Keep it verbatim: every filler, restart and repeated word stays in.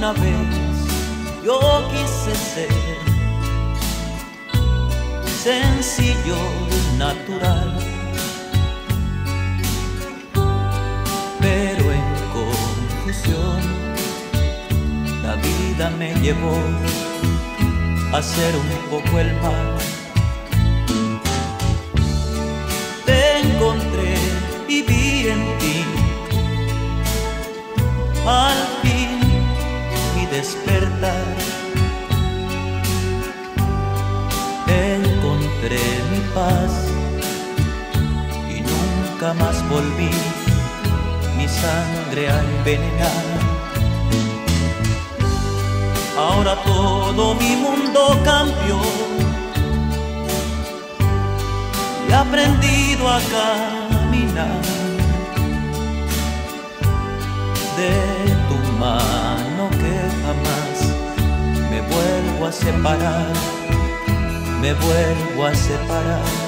Alguna vez yo quise ser sencillo y natural, pero en confusión la vida me llevó a ser un poco el mal. Te encontré y vi en ti al fin mi despertar. Encontré mi paz y nunca más volví mi sangre a envenenar. Ahora todo mi mundo cambió y he aprendido a caminar. De tu mano que jamás me vuelvo a separar, me vuelvo a separar.